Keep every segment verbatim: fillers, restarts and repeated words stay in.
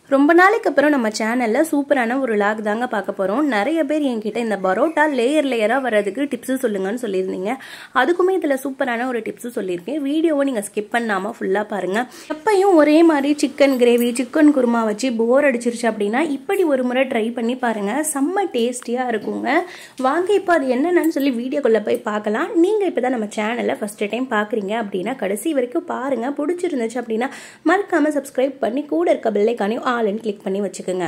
ரொம்ப நாளைக்கு அப்புறம் நம்ம சேனல்ல சூப்பரான ஒரு லாக் தாங்க பார்க்க போறோம். நிறைய பேர் என்கிட்ட இந்த பரோட்டா லேயர் லேயரா வரதுக்கு டிப்ஸ் சொல்லுங்கன்னு சொல்லியிருந்தீங்க. அதுக்குமே இதுல சூப்பரான ஒரு டிப்ஸ் சொல்லியிருக்கேன். வீடியோவை நீங்க ஸ்கிப் பண்ணாம ஃபுல்லா பாருங்க. எப்பயும் ஒரே மாதிரி சிக்கன் கிரேவி சிக்கன் குருமா வச்சு போர் அடிச்சிருச்சு அப்படின்னா இப்படி ஒரு முறை ட்ரை பண்ணி பாருங்க. செம்ம டேஸ்டியா இருக்குங்க. வாங்க இப்போ அது என்னன்னு சொல்லி வீடியோக்குள்ள போய் பார்க்கலாம். நீங்க இப்பதான் நம்ம சேனலை ஃபர்ஸ்ட் டைம் பாக்குறீங்க அப்படின்னா கடைசி வரைக்கும் பாருங்க. பிடிச்சிருந்துச்சு அப்படின்னா மறக்காம சப்ஸ்கிரைப் பண்ணி கூட இருக்க பெல் ஐகானையும் ஆல்னு கிளிக் பண்ணி வச்சுக்கோங்க.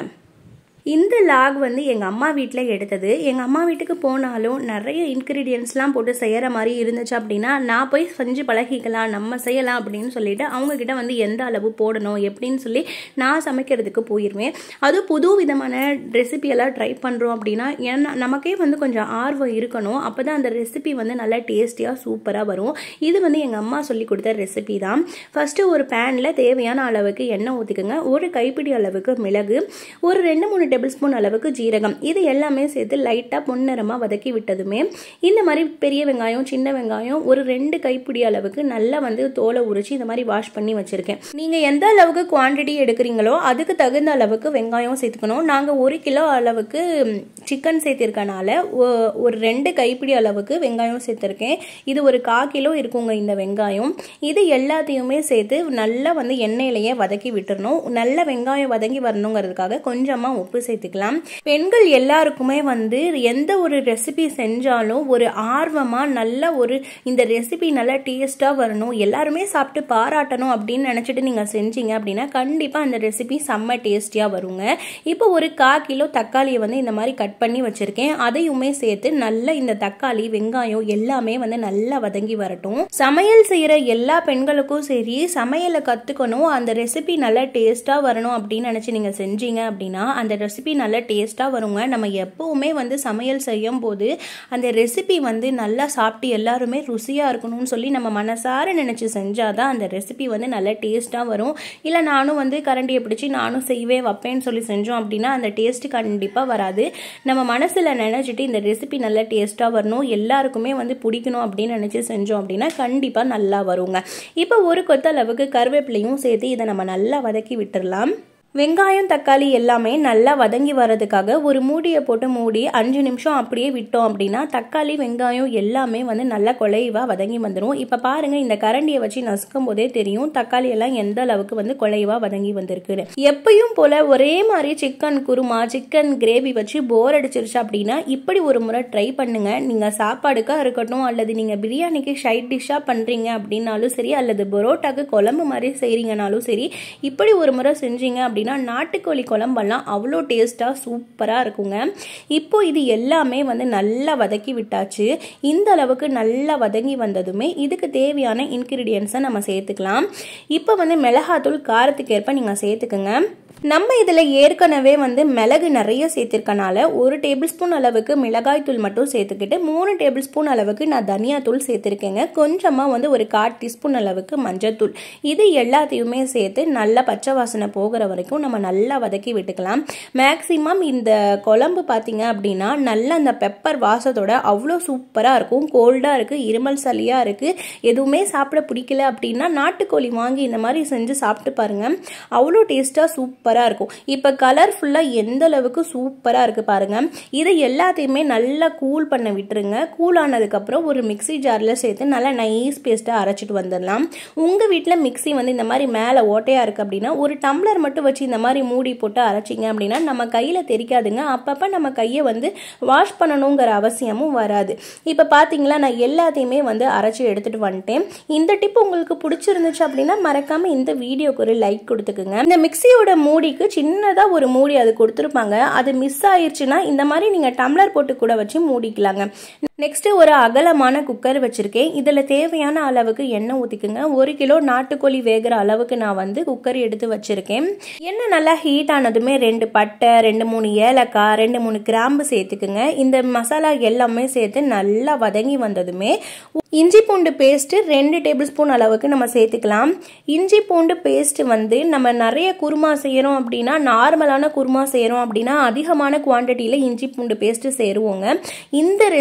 இந்த லாக் வந்து எங்கள் அம்மா வீட்டில் எடுத்தது. எங்கள் அம்மா வீட்டுக்கு போனாலும் நிறைய இன்க்ரீடியன்ஸ்லாம் போட்டு செய்கிற மாதிரி இருந்துச்சு அப்படின்னா நான் போய் செஞ்சு பழகிக்கலாம், நம்ம செய்யலாம் அப்படின்னு சொல்லிட்டு அவங்கக்கிட்ட வந்து எந்த அளவு போடணும் எப்படின்னு சொல்லி நான் சமைக்கிறதுக்கு போயிடுவேன். அது புது விதமான ரெசிபியெல்லாம் ட்ரை பண்ணுறோம் அப்படின்னா ஏன்னா நமக்கே வந்து கொஞ்சம் ஆர்வம் இருக்கணும். அப்போ தான் அந்த ரெசிபி வந்து நல்லா டேஸ்டியாக சூப்பராக வரும். இது வந்து எங்கள் அம்மா சொல்லி கொடுத்த ரெசிபி தான். ஃபஸ்ட்டு ஒரு பேனில் தேவையான அளவுக்கு எண்ணெய் ஊற்றிக்கோங்க. ஒரு கைப்பிடி அளவுக்கு மிளகு, ஒரு ரெண்டு மூணு டேபிள் ஸ்பூன் அளவுக்கு ஜீரகம், இது எல்லாமே சேர்த்து லைட்டாக பொன்னிறமாக வதக்கி விட்டதுமே இந்த மாதிரி பெரிய வெங்காயம் சின்ன வெங்காயம் ஒரு ரெண்டு கைப்பிடி அளவுக்கு நல்லா வந்து தோலை உரிச்சு இந்த மாதிரி வாஷ் பண்ணி வச்சிருக்கேன். நீங்கள் எந்த அளவுக்கு குவான்டிட்டி எடுக்கிறீங்களோ அதுக்கு தகுந்த அளவுக்கு வெங்காயம் சேர்த்துக்கணும். நாங்கள் ஒரு கிலோ அளவுக்கு சிக்கன் சேர்த்திருக்கனால ஒரு ரெண்டு கைப்பிடி அளவுக்கு வெங்காயம் சேர்த்துருக்கேன். இது ஒரு கால் கிலோ இருக்குங்க இந்த வெங்காயம். இது எல்லாத்தையுமே சேர்த்து நல்லா வந்து எண்ணெயிலேயே வதக்கி விட்டுறணும். நல்ல வெங்காயம் வதங்கி வரணுங்கிறதுக்காக கொஞ்சமாக உப்பு சேர்த்துக்கலாம். பெண்கள் எல்லாருக்குமே வந்து எந்த ஒரு ரெசிபி செஞ்சாலும் ஒரு ஆர்வமா நல்ல ஒரு இந்த ரெசிபி நல்லா டேஸ்டா வரணும், எல்லாருமே சாப்பிட்டு பாராட்டணும் அப்படின்னு நினைச்சிட்டு நீங்க செஞ்சீங்க அப்படின்னா கண்டிப்பா அந்த ரெசிபி செம்ம டேஸ்டியா வருங்க. இப்போ ஒரு கால் கிலோ தக்காளியை வந்து இந்த மாதிரி கட் பண்ணி வச்சிருக்கேன். அதையுமே சேர்த்து நல்லா இந்த தக்காளி வெங்காயம் எல்லாமே வந்து நல்லா வதங்கி வரட்டும். சமையல் செய்யற எல்லா பெண்களுக்கும் சரி சமையலை கத்துக்கணும், அந்த ரெசிபி நல்லா டேஸ்டா வரணும் அப்படின்னு நினைச்சு நீங்க செஞ்சீங்க அப்படின்னா அந்த ரெசிபி நல்லா டேஸ்ட்டாக வருங்க. நம்ம எப்போவுமே வந்து சமையல் செய்யும் போது அந்த ரெசிபி வந்து நல்லா சாப்பிட்டு எல்லாருமே ருசியாக இருக்கணும்னு சொல்லி நம்ம மனசார நினச்சி செஞ்சாதான் அந்த ரெசிபி வந்து நல்லா டேஸ்ட்டாக வரும். இல்லை நானும் வந்து கரண்டியை பிடிச்சி நானும் செய்வே வைப்பேன்னு சொல்லி செஞ்சோம் அப்படின்னா அந்த டேஸ்ட் கண்டிப்பாக வராது. நம்ம மனசில் நினச்சிட்டு இந்த ரெசிபி நல்லா டேஸ்ட்டாக வரணும், எல்லாருக்குமே வந்து பிடிக்கணும் அப்படின்னு நினச்சி செஞ்சோம் அப்படின்னா கண்டிப்பாக நல்லா வருங்க. இப்போ ஒரு கொத்தளவுக்கு கருவேப்பிலையும் சேர்த்து இதை நம்ம நல்லா வதக்கி விட்டுடலாம். வெங்காயம் தக்காளி எல்லாமே நல்லா வதங்கி வர்றதுக்காக ஒரு மூடியை போட்டு மூடி அஞ்சு நிமிஷம் அப்படியே விட்டோம் அப்படின்னா தக்காளி வெங்காயம் எல்லாமே வந்து நல்லா குழைவா வதங்கி வந்துடும். இப்போ பாருங்க இந்த கரண்டியை வச்சு நசுக்கும் போதே தெரியும் தக்காளி எல்லாம் எந்த அளவுக்கு வந்து குழைவா வதங்கி வந்திருக்கு. எப்பயும் போல ஒரே மாதிரி சிக்கன் குருமா சிக்கன் கிரேவி வச்சு போர் அடிச்சிருச்சு அப்படின்னா இப்படி ஒரு முறை ட்ரை பண்ணுங்க. நீங்க சாப்பாடுக்கா இருக்கட்டும் அல்லது நீங்க பிரியாணிக்கு சைட் டிஷ்ஷா பண்றீங்க அப்படின்னாலும் சரி அல்லது பரோட்டாக்கு குழம்பு மாதிரி செய்றீங்கனாலும் சரி இப்படி ஒரு முறை செஞ்சீங்க அப்படி நாட்டுக்கோழி குழம்பெல்லாம் அவ்வளோ டேஸ்டா சூப்பரா இருக்குங்க. இப்போ இது எல்லாமே வந்து நல்லா வதக்கி விட்டாச்சு. இந்த அளவுக்கு நல்லா வதங்கி வந்ததுமே இதுக்கு தேவையான இன்கிரீடியன்ஸை நம்ம சேர்த்துக்கலாம். இப்போ வந்து மிளகாத்தூள் காரத்துக்கு ஏற்ப நீங்க சேர்த்துக்குங்க. நம்ம இதில் ஏற்கனவே வந்து மிளகு நிறைய சேர்த்திருக்கனால ஒரு டேபிள் ஸ்பூன் அளவுக்கு மிளகாய் தூள் மட்டும் சேர்த்துக்கிட்டு மூணு டேபிள் ஸ்பூன் அளவுக்கு நான் தனியா தூள் சேர்த்துருக்கேங்க. கொஞ்சமாக வந்து ஒரு கால் டீஸ்பூன் அளவுக்கு மஞ்சள் தூள், இது எல்லாத்தையுமே சேர்த்து நல்லா பச்சை வாசனை போகிற வரைக்கும் நம்ம நல்லா வதக்கி விட்டுக்கலாம். மேக்சிமம் இந்த குழம்பு பார்த்தீங்க அப்படின்னா நல்லா அந்த பெப்பர் வாசத்தோட அவ்வளோ சூப்பராக இருக்கும். கோல்டாக இருக்குது, இருமல் சளியாக இருக்குது, எதுவுமே சாப்பிட பிடிக்கல அப்படின்னா நாட்டுக்கோழி வாங்கி இந்த மாதிரி செஞ்சு சாப்பிட்டு பாருங்க, அவ்வளோ டேஸ்ட்டாக சூப்பர் இருக்கும். இப்ப கலர்ஃபுல்லா எந்த அளவுக்கு சூப்பரா இருக்கு பாருங்க. இதை எல்லாத்தையுமே நல்லா கூல் பண்ண விட்டுருங்க. கூல் ஆனதுக்கு அப்புறம் ஒரு மிக்ஸி ஜார்ல சேர்த்து நல்லா நைஸ் பேஸ்டா அரைச்சிட்டு வந்துடலாம். உங்க வீட்டுல மிக்ஸி வந்து இந்த மாதிரி மேல ஓட்டையா இருக்கு அப்படின்னா ஒரு டம்ளர் மட்டும் வச்சு இந்த மாதிரி மூடி போட்டு அரைச்சிங்க அப்படின்னா நம்ம கையில தெரிக்காதுங்க. அப்பப்ப நம்ம கையை வந்து வாஷ் பண்ணணுங்கிற அவசியமும் வராது. இப்ப பாத்தீங்களா நான் எல்லாத்தையுமே வந்து அரைச்சி எடுத்துட்டு வந்துட்டேன். இந்த டிப் உங்களுக்கு பிடிச்சிருந்துச்சு அப்படின்னா மறக்காம இந்த வீடியோக்கு ஒரு லைக் கொடுத்துக்குங்க. இந்த மிக்ஸியோட மூடிக்கு சின்னதா ஒரு மூடி அது கொடுத்துருப்பாங்க, அது மிஸ் ஆயிடுச்சுன்னா இந்த மாதிரி நீங்க டம்ளர் போட்டு கூட வச்சு மூடிக்கலாங்க. நெக்ஸ்ட் ஒரு அகலமான குக்கர் வச்சிருக்கேன். இதுல தேவையான அளவுக்கு எண்ணெய் ஊத்திக்குங்க. ஒரு கிலோ நாட்டுக்கோழி வேகிற அளவுக்கு நான் வந்து குக்கர் எடுத்து வச்சிருக்கேன். எண்ணெய் நல்லா ஹீட் ஆனதுமே ரெண்டு பட்டை ரெண்டு மூணு ஏலக்காய் ரெண்டு மூணு கிராம்பு சேர்த்துக்குங்க. இந்த மசாலா எல்லாமே சேர்த்து நல்லா வதங்கி வந்ததுமே இஞ்சி பூண்டு பேஸ்ட் ரெண்டு டேபிள் ஸ்பூன் அளவுக்கு நம்ம சேர்த்துக்கலாம். இஞ்சி பூண்டு பேஸ்ட் வந்து நம்ம நிறைய குருமா செய்யறோம் அப்படின்னா நார்மலான குருமா செய்யறோம் அப்படின்னா அதிகமான குவான்டிட்டியில இஞ்சி பூண்டு பேஸ்ட் சேருவோங்க. இந்த ரெசிபிக்கு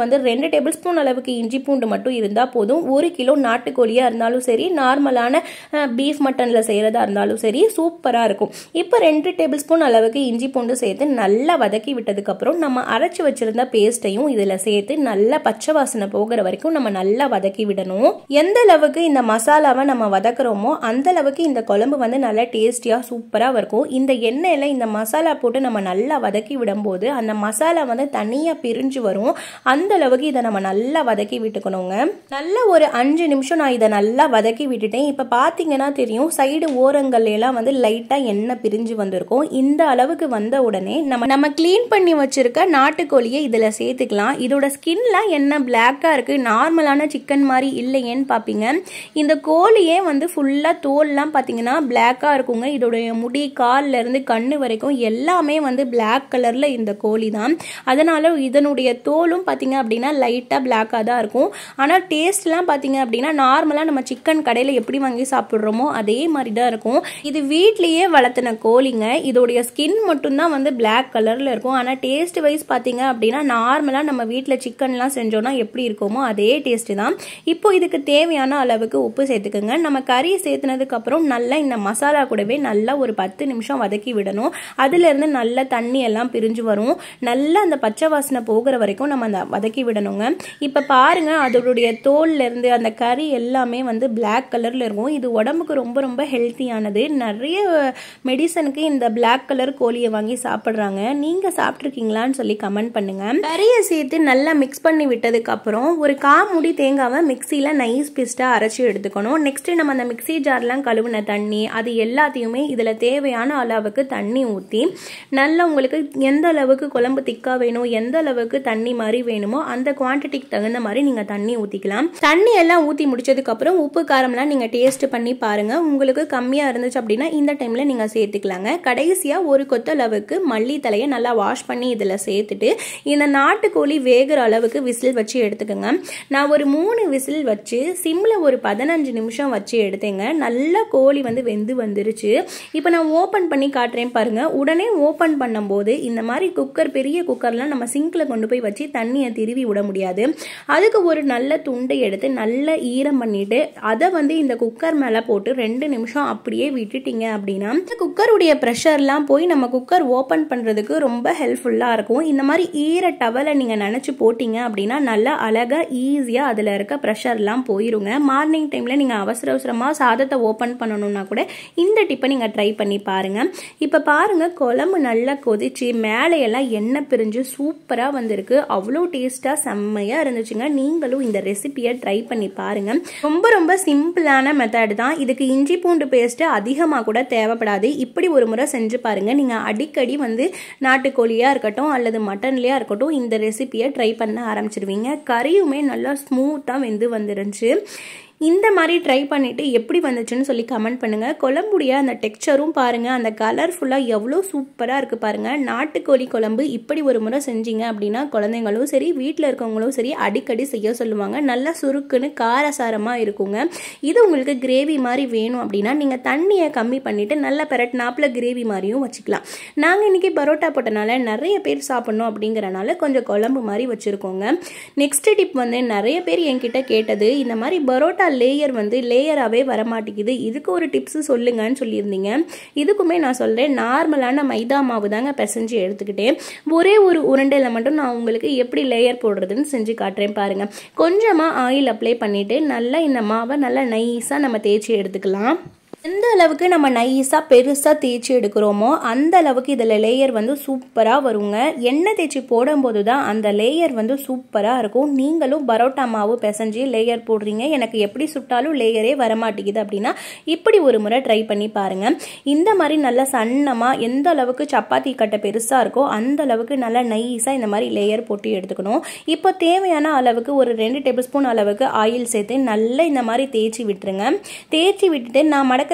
வந்து ரெண்டு டேபிள் ஸ்பூன் அளவுக்கு இஞ்சி பூண்டு மட்டும் இருந்தால் போதும். ஒரு கிலோ நாட்டுக்கோழியாக இருந்தாலும் சரி, நார்மலான பீஃப் மட்டனில் செய்கிறதா இருந்தாலும் சரி, சூப்பராக இருக்கும். இப்போ ரெண்டு டேபிள் ஸ்பூன் அளவுக்கு இஞ்சி பூண்டு சேர்த்து நல்லா வதக்கி விட்டதுக்கப்புறம் நம்ம அரைச்சி வச்சிருந்த பேஸ்ட்டையும் இதில் சேர்த்து நல்லா பச்சை வாசனை போகிற வரைக்கும் நம்ம நல்லா வதக்கி விடணும். எந்த அளவுக்கு இந்த மசாலாவை நம்ம வதக்குறோமோ அந்த அளவுக்கு இந்த குழம்பு வந்து நல்லா டேஸ்டியாக சூப்பராக இருக்கும். இந்த எண்ணெயில் இந்த மசாலா போட்டு நம்ம நல்லா வதக்கி விடும்போது அந்த மசாலா வந்து தனியாக பிரிஞ்சு வரும். அந்த அளவுக்கு இதை நம்ம நல்லா வதக்கி விட்டுக்கணுங்க. நல்ல ஒரு அஞ்சு நிமிஷம் நான் இதை நல்லா வதக்கி விட்டுட்டேன். இப்போ பார்த்தீங்கன்னா தெரியும், சைடு ஓரங்கள் எல்லாம் வந்து லைட்டாக எண்ணெய் பிரிஞ்சு வந்திருக்கும். இந்த அளவுக்கு வந்த உடனே நம்ம நம்ம கிளீன் பண்ணி வச்சிருக்க நாட்டுக்கோழியை இதில் சேர்த்துக்கலாம். இதோட ஸ்கின்லாம் என்ன பிளாக்காக இருக்குது, நார்மலான சிக்கன் மாதிரி இல்லையேன்னு பார்ப்பீங்க. இந்த கோழியே வந்து ஃபுல்லாக தோல்லாம் பார்த்தீங்கன்னா பிளாக்காக இருக்குங்க. இதோடைய முடி கால்ல இருந்து கண்ணு வரைக்கும் எல்லாமே வந்து பிளாக் கலர்ல இந்த கோழி தான். அதனால இதனுடைய தோலும் பார்த்தீங்க அப்படின்னா லைட்டாக பிளாக்காக தான் இருக்கும். ஆனால் டேஸ்ட்லாம் பார்த்தீங்க அப்படின்னா நார்மலாக நம்ம சிக்கன் கடையில் எப்படி வாங்கி சாப்பிட்றோமோ அதே மாதிரி தான் இருக்கும். இது வீட்லேயே வளர்த்தின கோழிங்க. இதோடைய ஸ்கின் மட்டும்தான் வந்து பிளாக் கலரில் இருக்கும். ஆனால் டேஸ்ட் வைஸ் பார்த்தீங்க அப்படின்னா நார்மலாக நம்ம வீட்டில் சிக்கன்லாம் செஞ்சோன்னா எப்படி இருக்குமோ அதே டேஸ்ட்டு தான். இப்போ இதுக்கு தேவையான அளவுக்கு உப்பு சேர்த்துக்கோங்க. நம்ம கறி சேர்த்துனதுக்கப்புறம் நல்லா இந்த மசாலா கூடவே நல்லா ஒரு பத்து நிமிஷம் வதக்கி விடணும். அதுலேருந்து நல்ல தண்ணி எல்லாம் பிரிஞ்சு வரும். நல்லா அந்த பச்சை வாசனை போகிற வரைக்கும் நம்ம அந்த வதக்கி விடணுங்க. இப்போ பாருங்க, அதோடைய தோல்ல இருந்து அந்த கறி எல்லாமே வந்து பிளாக் கலர்ல இருக்கும். இது உடம்புக்கு ரொம்ப ரொம்ப ஹெல்த்தியானது. நிறைய மெடிசனுக்கு இந்த பிளாக் கலர் கோழியை வாங்கி சாப்பிட்றாங்க. நீங்க சாப்பிட்ருக்கீங்களான்னு சொல்லி கமெண்ட் பண்ணுங்க. கறியை சேர்த்து நல்லா மிக்ஸ் பண்ணி விட்டதுக்கு அப்புறம் ஒரு காமுடி தேங்காவை மிக்சியில நைஸ் பேஸ்டா அரைச்சி எடுத்துக்கணும். நெக்ஸ்ட் நம்ம அந்த மிக்சி ஜார்லாம் கழுவுன தண்ணி அது எல்லாத்தையுமே இதுல தேவையான அளவுக்கு தண்ணி ஊற்றி நல்லா உங்களுக்கு எந்த அளவுக்கு குழம்பு திக்கா வேணும், எந்த அளவுக்கு தண்ணி மாதிரி வேணுமோ அந்த குவான்டிட்டிக்கு தகுந்த மாதிரி நீங்க தண்ணி ஊற்றிக்கலாம். தண்ணி எல்லாம் ஊற்றி முடிச்சதுக்கு அப்புறம் உப்பு காரம்லாம் நீங்க டேஸ்ட் பண்ணி பாருங்க. உங்களுக்கு கம்மியா இருந்துச்சு அப்படின்னா இந்த டைம்ல நீங்க சேர்த்துக்கலாங்க. கடைசியா ஒரு கொத்த அளவுக்கு மல்லி தலையை நல்லா வாஷ் பண்ணி இதுல சேர்த்துட்டு இந்த நாட்டுக்கோழி வேகிற அளவுக்கு விசில் வச்சு எடுத்துக்கோங்க. நான் ஒரு மூணு விசில் வச்சு சிம்ல ஒரு பதினஞ்சு நிமிஷம் வச்சு எடுத்தேங்க. நல்லா கோழி வந்து வெந்து வந்துருச்சு. இப்போ நான் ஓப்பன் பண்ணி காட்டுறேன் பாருங்க. உடனே ஓப்பன் பண்ணும்போது இந்த மாதிரி குக்கர், பெரிய குக்கர்லாம் நம்ம சிங்க்ல கொண்டு போய் வச்சு தண்ணியை திருவி விட முடியாது. அதுக்கு ஒரு நல்ல துண்டை எடுத்து நல்லா ஈரம் பண்ணிட்டு அதை வந்து இந்த குக்கர் மேலே போட்டு ரெண்டு நிமிஷம் அப்படியே விட்டுட்டீங்க அப்படின்னா இந்த குக்கருடைய ப்ரெஷர்லாம் போய் நம்ம குக்கர் ஓப்பன் பண்ணுறதுக்கு ரொம்ப ஹெல்ப்ஃபுல்லாக இருக்கும். இந்த மாதிரி ஈர டவலை நீங்கள் நினச்சி போட்டிங்க அப்படின்னா நல்லா அழகாக ஈஸியாக அதில் இருக்க ப்ரெஷர்லாம் போயிருங்க. மார்னிங் டைமில் நீங்கள் அவசர அவசரமாக சாதத்தை ஓப்பன் பண்ணணும்னா கூட இந்த டிப்பை நீங்கள் ட்ரை பண்ணி பாருங்க. இப்போ பாருங்க, குழம்பு நல்லா கொதிச்சு மேலே எல்லாம் எண்ணெய் பிரிஞ்சு சூப்பராக வந்திருக்கு. அவ்வளோ டேஸ்ட்டாக செம்மையாக இருந்துச்சுங்க. நீங்களும் இந்த ரெசிபியை ட்ரை பண்ணி பாருங்க. ரொம்ப ரொம்ப சிம்பிளான மெத்தட் தான். இதுக்கு இஞ்சி பூண்டு பேஸ்ட்டு அதிகமாக கூட தேவைப்படாது. இப்படி ஒரு முறை செஞ்சு பாருங்க. நீங்கள் அடிக்கடி வந்து நாட்டுக்கோழியாக இருக்கட்டும் அல்லது மட்டன்லையாக இருக்கட்டும் இந்த ரெசிபியை ட்ரை பண்ண ஆரம்பிச்சிருவீங்க. கறியுமே நல்லா ஸ்மூத்தாக வெந்து வந்துருந்துச்சு. இந்த மாதிரி ட்ரை பண்ணிவிட்டு எப்படி வந்துச்சுன்னு சொல்லி கமெண்ட் பண்ணுங்கள். குழம்புடைய அந்த டெக்ஸ்சரும் பாருங்கள், அந்த கலர்ஃபுல்லாக எவ்வளோ சூப்பராக இருக்குது பாருங்கள். நாட்டுக்கோழி குழம்பு இப்படி ஒரு முறை செஞ்சீங்க அப்படின்னா குழந்தைங்களும் சரி வீட்டில் இருக்கவங்களும் சரி அடிக்கடி செய்ய சொல்லுவாங்க. நல்லா சுருக்குன்னு காரசாரமாக இருக்குங்க. இது உங்களுக்கு கிரேவி மாதிரி வேணும் அப்படின்னா நீங்கள் தண்ணியை கம்மி பண்ணிவிட்டு நல்லா பெரட்னாப்பில் கிரேவி மாதிரியும் வச்சுக்கலாம். நாங்கள் இன்றைக்கி பரோட்டா போட்டனால நிறைய பேர் சாப்பிட்ணும் அப்படிங்கிறனால கொஞ்சம் குழம்பு மாதிரி வச்சுருக்கோங்க. நெக்ஸ்ட் டிப் வந்து நிறைய பேர் என்கிட்ட கேட்டது, இந்த மாதிரி பரோட்டா லேயர் வந்து லேயராகவே வரமாட்டேங்குது, இதுக்கு ஒரு டிப்ஸ் சொல்லுங்கன்னு சொல்லியிருந்தீங்க. இதுக்குமே நான் சொல்கிறேன், நார்மலான மைதா மாவு தாங்க பிசைஞ்சு எடுத்துக்கிட்டேன். ஒரே ஒரு உருண்டையில் மட்டும் நான் உங்களுக்கு எப்படி லேயர் போடுறதுன்னு செஞ்சு காட்டுறேன் பாருங்கள். கொஞ்சமாக ஆயில் அப்ளை பண்ணிவிட்டு நல்லா இந்த மாவை நல்லா நைஸாக நம்ம தேய்ச்சி எடுத்துக்கலாம். எந்த அளவுக்கு நம்ம நைஸாக பெருசாக தேய்ச்சி எடுக்கிறோமோ அந்த அளவுக்கு இதில் லேயர் வந்து சூப்பராக வருங்க. எண்ணெய் தேய்ச்சி போடும்போது தான் அந்த லேயர் வந்து சூப்பராக இருக்கும். நீங்களும் பரோட்டா மாவு பிசைஞ்சு லேயர் போடுறீங்க, எனக்கு எப்படி சுட்டாலும் லேயரே வரமாட்டேங்குது அப்படின்னா இப்படி ஒரு முறை ட்ரை பண்ணி பாருங்கள். இந்த மாதிரி நல்லா சன்னமாக எந்த அளவுக்கு சப்பாத்தி கட்டை பெருசாக இருக்கோ அந்த அளவுக்கு நல்லா நைஸாக இந்த மாதிரி லேயர் போட்டு எடுத்துக்கணும். இப்போ தேவையான அளவுக்கு ஒரு ரெண்டு டேபிள் ஸ்பூன் அளவுக்கு ஆயில் சேர்த்து நல்லா இந்த மாதிரி தேய்ச்சி விட்டுருங்க. தேய்ச்சி விட்டுட்டு நான் மடக்கிற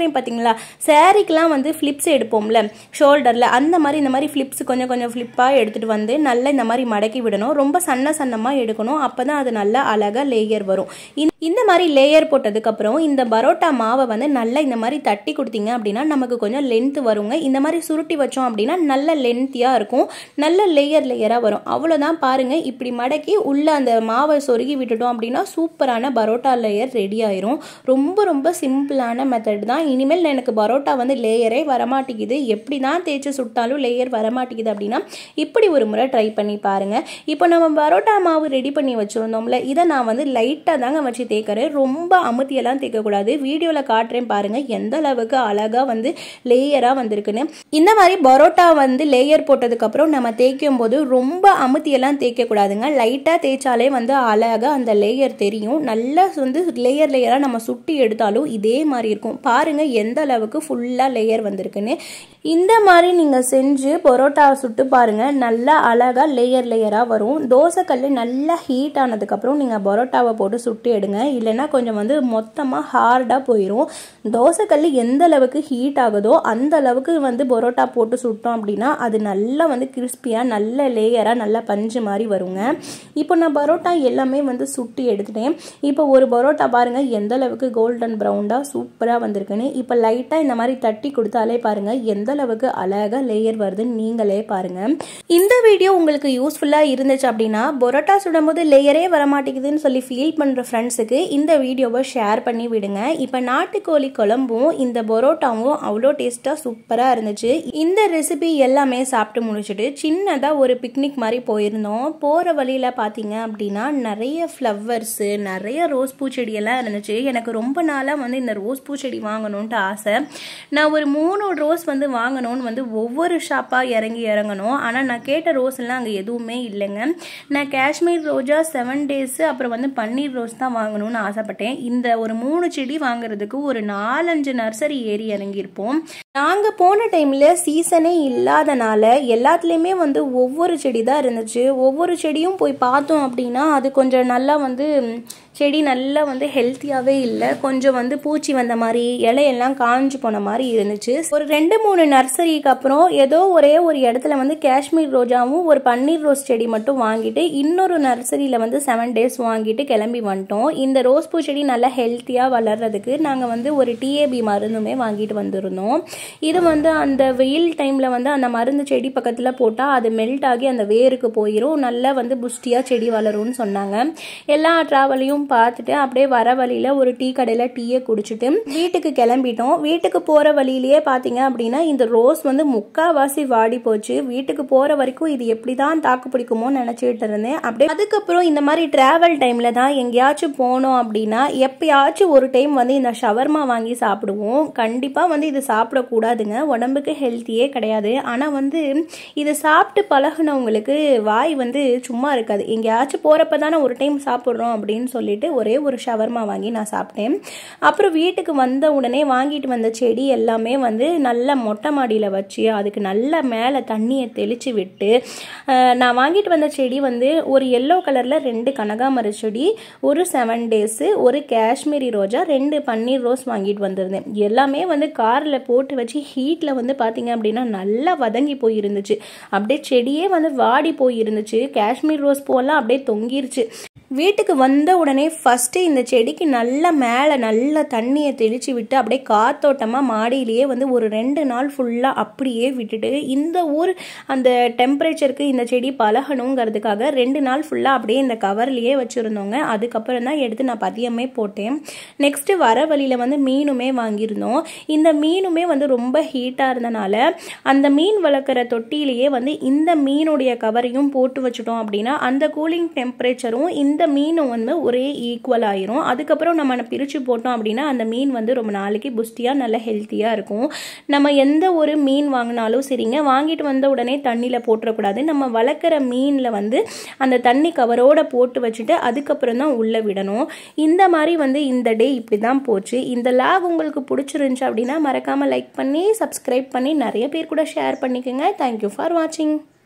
காட்டுறேன் பார்த்தீங்களா, சாரீக்கெலாம் வந்து ஃப்ளிப்ஸ் எடுப்போம்ல ஷோல்டரில், அந்த மாதிரி இந்த மாதிரி ஃப்ளிப்ஸ் கொஞ்சம் கொஞ்சம் ஃப்ளிப்பாக எடுத்துகிட்டு வந்து நல்லா இந்த மாதிரி மடக்கி விடணும். ரொம்ப சன்ன சன்னமாக எடுக்கணும். அப்போ தான் அது நல்லா அழகாக லேயர் வரும். இந்த மாதிரி லேயர் போட்டதுக்கப்புறம் இந்த பரோட்டா மாவை வந்து நல்லா இந்த மாதிரி தட்டி கொடுத்தீங்க அப்படின்னா நமக்கு கொஞ்சம் லென்த் வருங்க. இந்த மாதிரி சுருட்டி வச்சோம் அப்படின்னா நல்ல லென்த்தியாக இருக்கும், நல்ல லேயர் லேயராக வரும். அவ்வளோதான் பாருங்கள். இப்படி மடக்கி உள்ளே அந்த மாவை சொருகி விட்டுட்டோம் அப்படின்னா சூப்பரான பரோட்டா லேயர் ரெடி ஆயிரும். ரொம்ப ரொம்ப சிம்பிளான மெத்தட் தான். இனிமேல் எனக்கு பரோட்டா வந்து லேயரே வரமாட்டேங்குது, எப்படி தான் தேய்ச்சி சுட்டாலும் லேயர் வரமாட்டேங்குது அப்படின்னா இப்படி ஒரு முறை ட்ரை பண்ணி பாருங்கள். இப்போ நம்ம பரோட்டா மாவு ரெடி பண்ணி வச்சுருந்தோம்ல, இதை நான் வந்து லைட்டாக தாங்க வச்சு தேய்க்கிறேன். ரொம்ப அமுத்தியெல்லாம் தேய்க்கக்கூடாது. வீடியோவில் காட்டுறேன் பாருங்கள் எந்த அளவுக்கு அழகாக வந்து லேயராக வந்திருக்குன்னு. இந்த மாதிரி பரோட்டா வந்து லேயர் போட்டதுக்கப்புறம் நம்ம தேய்க்கும் போது ரொம்ப அமுத்தியெல்லாம் தேய்க்கக்கூடாதுங்க. லைட்டாக தேய்ச்சாலே வந்து அழகாக அந்த லேயர் தெரியும். நல்லா வந்து லேயர் லேயராக நம்ம சுட்டி எடுத்தாலும் இதே மாதிரி இருக்கும். பாருங்கள் எந்த அளவுக்கு ஃபுல்லாக லேயர் வந்திருக்குன்னு. இந்த மாதிரி நீங்கள் செஞ்சு பரோட்டாவை சுட்டு பாருங்கள், நல்லா அழகாக லேயர் லேயராக வரும். தோசைக்கல் நல்லா ஹீட் ஆனதுக்கப்புறம் நீங்கள் பரோட்டாவை போட்டு சுட்டு எடுங்க, இல்லைன்னா கொஞ்சம் வந்து மொத்தமாக ஹார்டாக போயிடும். தோசைக்கல் எந்த அளவுக்கு ஹீட் ஆகுதோ அந்த அளவுக்கு வந்து பரோட்டா போட்டு சுட்டோம் அப்படின்னா அது நல்லா வந்து கிறிஸ்பியாக நல்ல லேயராக நல்லா பஞ்சு மாதிரி வருங்க. இப்போ நான் பரோட்டா எல்லாமே வந்து சுட்டி எடுத்துட்டேன். இப்போ ஒரு பரோட்டா பாருங்கள் எந்த அளவுக்கு கோல்டன் ப்ரௌனாக சூப்பராக வந்திருக்குன்னு. இப்போ லைட்டாக இந்த மாதிரி தட்டி கொடுத்தாலே பாருங்கள் எந்த அளவுக்கு அழகாக லேயர் வருதுன்னு நீங்களே பாருங்கள். இந்த வீடியோ உங்களுக்கு யூஸ்ஃபுல்லாக இருந்துச்சு அப்படின்னா பரோட்டா சுடும் போது லேயரே வரமாட்டேங்குதுன்னு சொல்லி ஃபீல் பண்ணுற ஃப்ரெண்ட்ஸுக்கு இந்த வீடியோவை ஷேர் பண்ணி விடுங்க. இப்போ நாட்டுக்கோழி குழம்பும் இந்த பரோட்டாவும் அவ்வளோ டேஸ்ட்டாக சூப்பராக இருந்துச்சு. இந்த ரெசிபி எல்லாமே சாப்பிட்டு முடிச்சுட்டு சின்னதாக ஒரு பிக்னிக் மாதிரி போயிருந்தோம். போகிற வழியில் பார்த்தீங்க அப்படின்னா நிறைய ஃப்ளவர்ஸு, நிறைய ரோஸ் பூச்செடியெல்லாம் இருந்துச்சு. எனக்கு ரொம்ப நாளாக வந்து இந்த ரோஸ் பூச்செடி வாங்கணுன்ட்டு ஆசை. நான் ஒரு மூணு ரோஸ் வந்து வாங்கணும்னு வந்து ஒவ்வொரு ஷாப்பாக இறங்கி இறங்கணும். ஆனால் நான் கேட்ட ரோஸ் எல்லாம் அங்கே எதுவுமே இல்லைங்க. நான் காஷ்மீர் ரோஜா, செவன் டேஸு, அப்புறம் வந்து பன்னீர் ரோஸ் தான் வாங்கணும்னு ஆசைப்பட்டேன். இந்த ஒரு மூணு செடி வாங்குறதுக்கு ஒரு நாலஞ்சு நர்சரி ஏறி இறங்கியிருப்போம். நாங்கள் போன டைமில் சீசனே இல்லாதனால எல்லாத்துலேயுமே வந்து ஒவ்வொரு செடி தான் இருந்துச்சு. ஒவ்வொரு செடியும் போய் பார்த்தோம் அப்படின்னா அது கொஞ்சம் நல்லா வந்து செடி நல்லா வந்து ஹெல்த்தியாகவே இல்லை, கொஞ்சம் வந்து பூச்சி வந்த மாதிரி இலையெல்லாம் காஞ்சு போன மாதிரி இருந்துச்சு. ஒரு ரெண்டு மூணு நர்சரிக்கு அப்புறம் ஏதோ ஒரே ஒரு இடத்துல வந்து காஷ்மீர் ரோஜாவும் ஒரு பன்னீர் ரோஸ் செடி மட்டும் வாங்கிட்டு இன்னொரு நர்சரியில் வந்து செவன் டேஸ் வாங்கிட்டு கிளம்பி வந்துட்டோம். இந்த ரோஸ் பூ செடி நல்லா ஹெல்த்தியாக வளர்கிறதுக்கு நாங்கள் வந்து ஒரு டிஏபி மருந்துமே வாங்கிட்டு வந்திருந்தோம். இது வந்து அந்த வெயில் டைமில் வந்து அந்த மருந்து செடி பக்கத்தில் போட்டால் அது மெல்ட் ஆகி அந்த வேருக்கு போயிடும், நல்லா வந்து புஷ்டியாக செடி வளரும்னு சொன்னாங்க. எல்லா ட்ராவலையும் பார்த்துட்டு அப்படியே வர வழியில் ஒரு டீ கடையில் டீயை குடிச்சிட்டு வீட்டுக்கு கிளம்பிட்டோம். வீட்டுக்கு போகிற வழியிலேயே பார்த்தீங்க அப்படின்னா இந்த ரோஸ் வந்து முக்கால்வாசி வாடி போச்சு. வீட்டுக்கு போகிற வரைக்கும் இது எப்படி தான் தாக்கு பிடிக்குமோ நினச்சிக்கிட்டு இருந்தேன். அப்படியே அதுக்கப்புறம் இந்த மாதிரி ட்ராவல் டைமில் தான் எங்கேயாச்சும் போனோம் அப்படின்னா எப்பயாச்சும் ஒரு டைம் வந்து இந்த ஷவர்மா வாங்கி சாப்பிடுவோம். கண்டிப்பாக வந்து இது சாப்பிடக்கூடாதுங்க, உடம்புக்கு ஹெல்த்தியே கிடையாது. ஆனால் வந்து இதை சாப்பிட்டு பழகினவங்களுக்கு வாய் வந்து சும்மா இருக்காது. எங்கேயாச்சும் போகிறப்ப தானே ஒரு டைம் சாப்பிட்றோம் அப்படின்னு சொல்லிட்டு ஒரே ஒரு ஷவர்மா வாங்கி நான் சாப்பிட்டேன். அப்புறம் வீட்டுக்கு வந்த உடனே வாங்கிட்டு வந்த செடி எல்லாமே வந்து நல்ல மொட்டை மாடியில் வச்சு அதுக்கு நல்ல மேலே தண்ணியை தெளித்து விட்டு நான் வாங்கிட்டு வந்த செடி வந்து ஒரு எல்லோ கலரில் ரெண்டு கனகாமர செடி, ஒரு செவன் டேஸு, ஒரு காஷ்மீரி ரோஜா, ரெண்டு பன்னீர் ரோஸ் வாங்கிட்டு வந்திருந்தேன். எல்லாமே வந்து காரில் போட்டு வச்சு ஹீட்டில் வந்து பார்த்தீங்க அப்படின்னா நல்லா வதங்கி போயிருந்துச்சு. அப்படியே செடியே வந்து வாடி போயிருந்துச்சு. காஷ்மீர் ரோஸ் பூவெல்லாம் அப்படியே தொங்கிருச்சு. வீட்டுக்கு வந்த உடனே ஃபஸ்ட்டு இந்த செடிக்கு நல்ல மேலே நல்ல தண்ணியை தெளித்து விட்டு அப்படியே காத்தோட்டமாக மாடியிலேயே வந்து ஒரு ரெண்டு நாள் ஃபுல்லாக அப்படியே விட்டுட்டு இந்த ஊர் அந்த டெம்பரேச்சருக்கு இந்த செடி பழகணுங்கிறதுக்காக ரெண்டு நாள் ஃபுல்லாக அப்படியே இந்த கவர்லேயே வச்சுருந்தோங்க. அதுக்கப்புறம் தான் எடுத்து நான் பதியமே போட்டேன். நெக்ஸ்ட்டு வர வழியில் வந்து மீனுமே வாங்கியிருந்தோம். இந்த மீனுமே வந்து ரொம்ப ஹீட்டாக இருந்தனால அந்த மீன் வளர்க்குற தொட்டியிலேயே வந்து இந்த மீனுடைய கவரையும் போட்டு வச்சுட்டோம் அப்படின்னா அந்த கூலிங் டெம்பரேச்சரும் இந்த இந்த மீனும் வந்து ஒரே ஈக்குவல் ஆயிரும். அதுக்கப்புறம் நம்ம பிரித்து போட்டோம் அப்படின்னா அந்த மீன் வந்து ரொம்ப நாளைக்கு புஷ்டியாக நல்ல ஹெல்த்தியாக இருக்கும். நம்ம எந்த ஒரு மீன் வாங்கினாலும் சரிங்க, வாங்கிட்டு வந்த உடனே தண்ணியில் போட்டுறக்கூடாது. நம்ம வளர்க்குற மீனில் வந்து அந்த தண்ணி கவரோடு போட்டு வச்சுட்டு அதுக்கப்புறம் தான் உள்ளே விடணும். இந்த மாதிரி வந்து இந்த டே இப்படி தான் போச்சு. இந்த லாக் உங்களுக்கு பிடிச்சிருந்துச்சு அப்படின்னா மறக்காமல் லைக் பண்ணி சப்ஸ்கிரைப் பண்ணி நிறைய பேர் கூட ஷேர் பண்ணிக்கோங்க. தேங்க்யூ ஃபார் வாட்சிங்.